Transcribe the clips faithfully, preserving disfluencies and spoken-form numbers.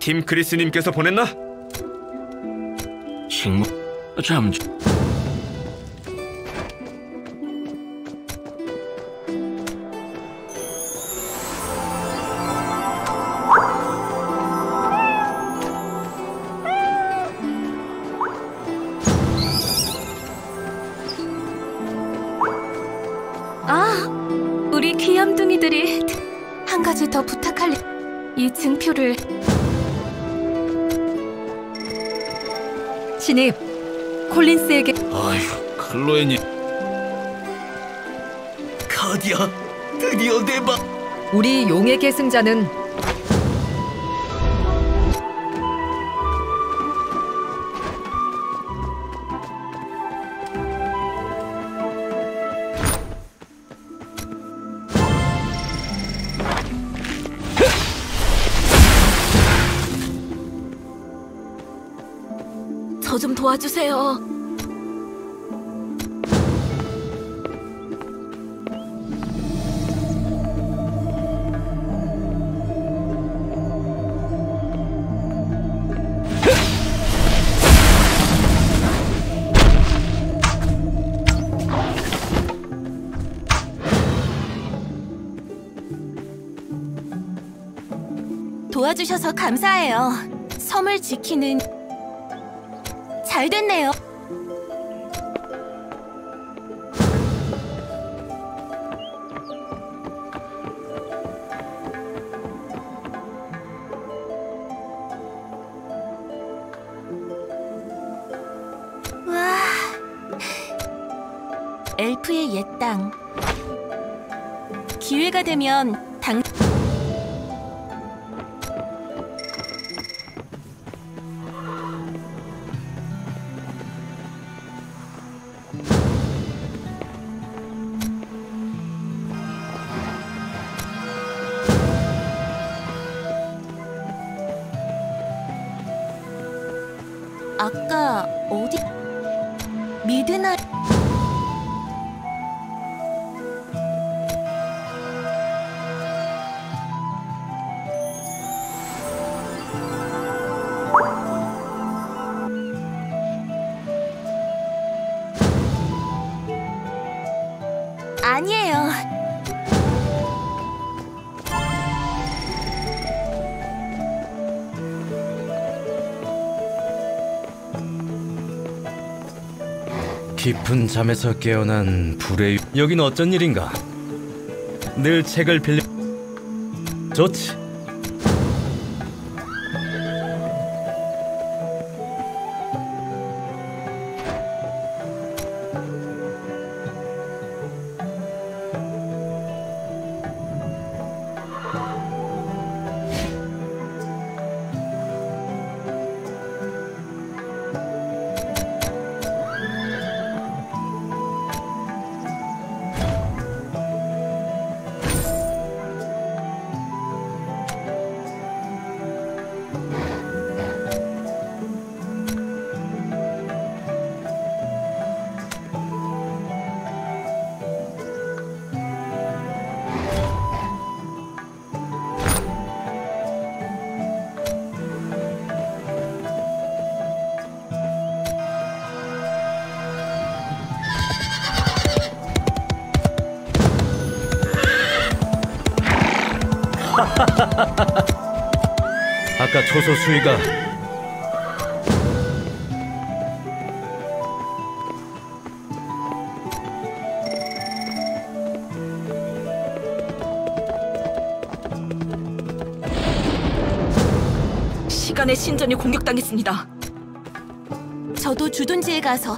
팀 크리스님께서 보냈나? 식물 잠시. 아, 우리 귀염둥이들이 한 가지 더 부탁할 일. 이 증표를. 신입, 콜린스에게. 아휴, 클로에니. 카디야, 드디어 내봐. 우리 용의 계승자는 저 좀 도와주세요. 도와주셔서 감사해요. 섬을 지키는. 잘 됐네요. 와, 엘프의 옛 땅. 기회가 되면 당. 아까 어디? 미드나. 아니에요. 깊은 잠에서 깨어난 불의. 여긴 어쩐 일인가? 늘 책을 빌려. 좋지. 아까 초소 수위가 시간의 신전이 공격당했습니다. 저도 주둔지에 가서.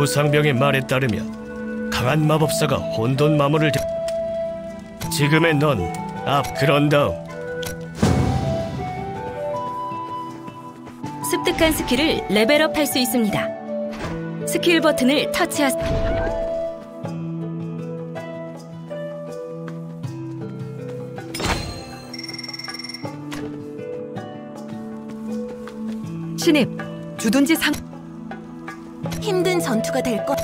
우상병의 말에 따르면 강한 마법사가 혼돈 마모를 들... 지금의 넌 앞 그런 다음 습득한 스킬을 레벨업 할 수 있습니다. 스킬 버튼을 터치하세요. 신입, 주둔지 상... 힘든 전투가 될 것...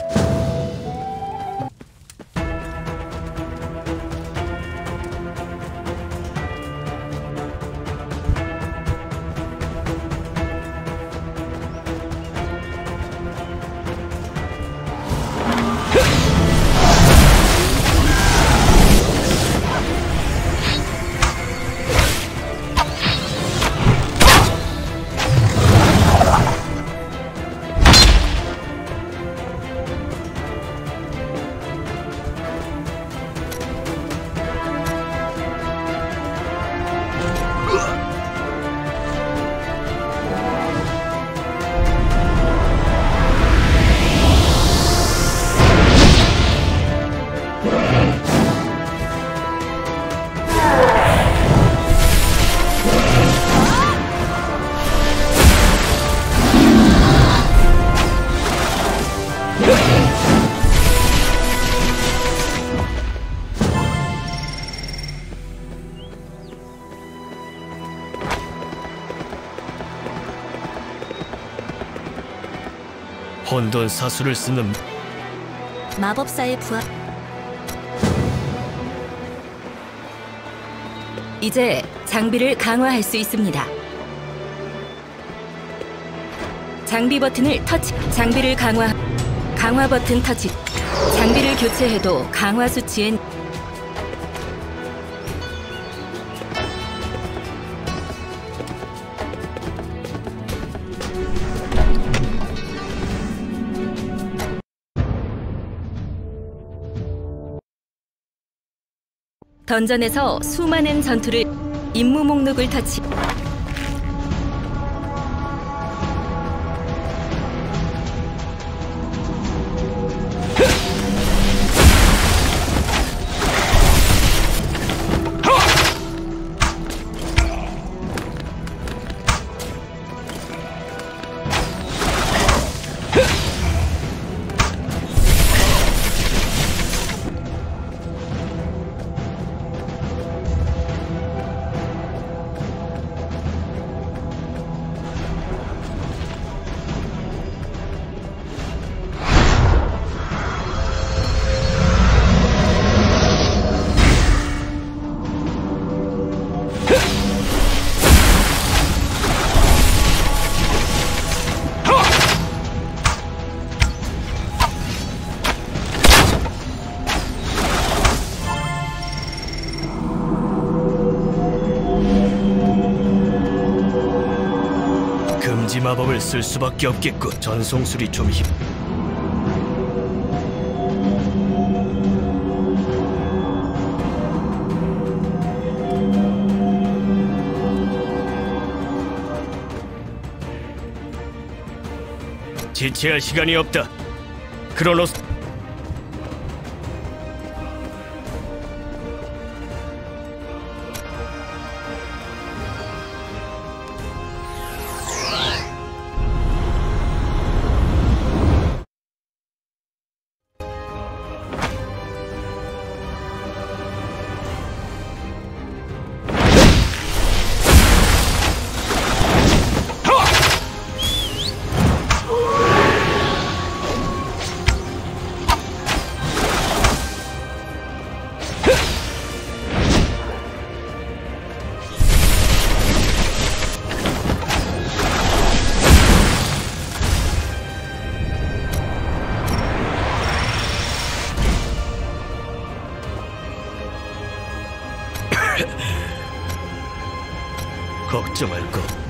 혼돈 사수를 쓰는 마법사의 부하... 이제 장비를 강화할 수 있습니다. 장비 버튼을 터치... 장비를 강화... 강화 버튼 터치... 장비를 교체해도 강화 수치엔... 던전에서 수많은 전투를 임무 목록을 터치. 금지 마법을 쓸 수밖에 없겠군. 전송술이 좀 힘... 지체할 시간이 없다. 크로노스... 걱정 말고